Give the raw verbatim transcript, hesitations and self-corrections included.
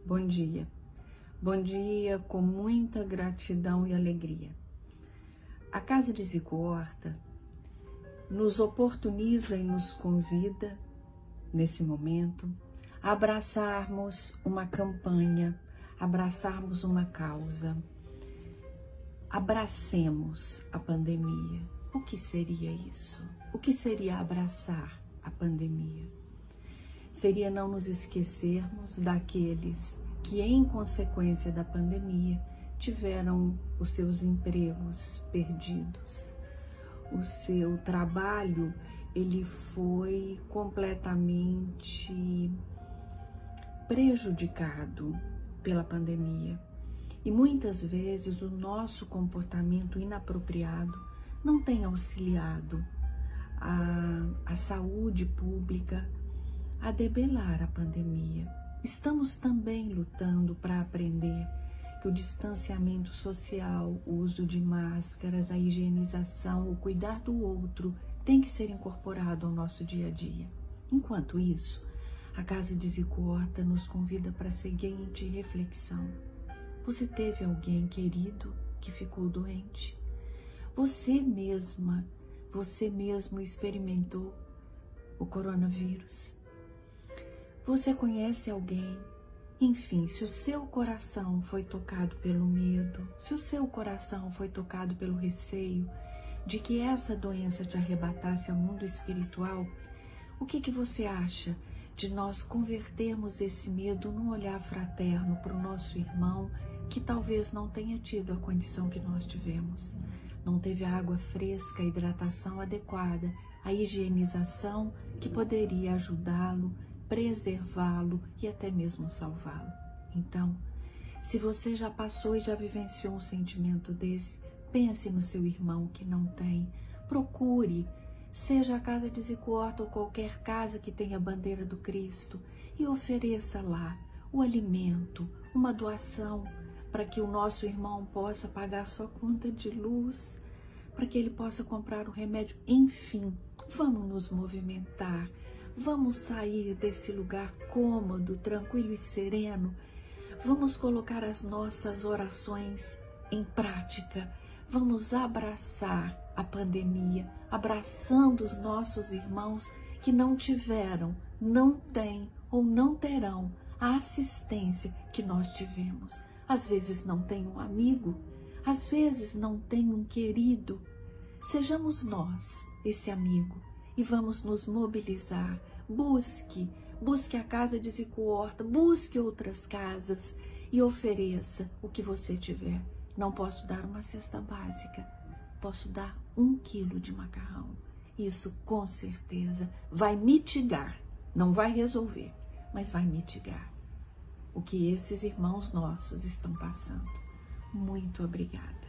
Bom dia. Bom dia com muita gratidão e alegria. A Casa de Zico Horta nos oportuniza e nos convida, nesse momento, a abraçarmos uma campanha, abraçarmos uma causa. Abracemos a pandemia. O que seria isso? O que seria abraçar a pandemia? Seria não nos esquecermos daqueles que, em consequência da pandemia, tiveram os seus empregos perdidos. O seu trabalho, ele foi completamente prejudicado pela pandemia. E muitas vezes o nosso comportamento inapropriado não tem auxiliado a, a saúde pública a debelar a pandemia. Estamos também lutando para aprender que o distanciamento social, o uso de máscaras, a higienização, o cuidar do outro tem que ser incorporado ao nosso dia a dia. Enquanto isso, a Casa de Zico Horta nos convida para a seguinte reflexão. Você teve alguém querido que ficou doente? Você mesma, você mesmo experimentou o coronavírus? Você conhece alguém? Enfim, se o seu coração foi tocado pelo medo, se o seu coração foi tocado pelo receio de que essa doença te arrebatasse ao mundo espiritual, o que que você acha de nós convertermos esse medo num olhar fraterno para o nosso irmão que talvez não tenha tido a condição que nós tivemos? Não teve a água fresca, a hidratação adequada, a higienização que poderia ajudá-lo, preservá-lo e até mesmo salvá-lo. Então, se você já passou e já vivenciou um sentimento desse, pense no seu irmão que não tem. Procure, seja a Casa de Zico Horta ou qualquer casa que tenha a bandeira do Cristo, e ofereça lá o alimento, uma doação, para que o nosso irmão possa pagar sua conta de luz, para que ele possa comprar o remédio. Enfim, vamos nos movimentar. Vamos sair desse lugar cômodo, tranquilo e sereno. Vamos colocar as nossas orações em prática. Vamos abraçar a pandemia, abraçando os nossos irmãos que não tiveram, não têm ou não terão a assistência que nós tivemos. Às vezes não tem um amigo, às vezes não tem um querido. Sejamos nós esse amigo. E vamos nos mobilizar. Busque, busque a Casa de Zico Horta, busque outras casas e ofereça o que você tiver. Não posso dar uma cesta básica, posso dar um quilo de macarrão. Isso com certeza vai mitigar, não vai resolver, mas vai mitigar o que esses irmãos nossos estão passando. Muito obrigada.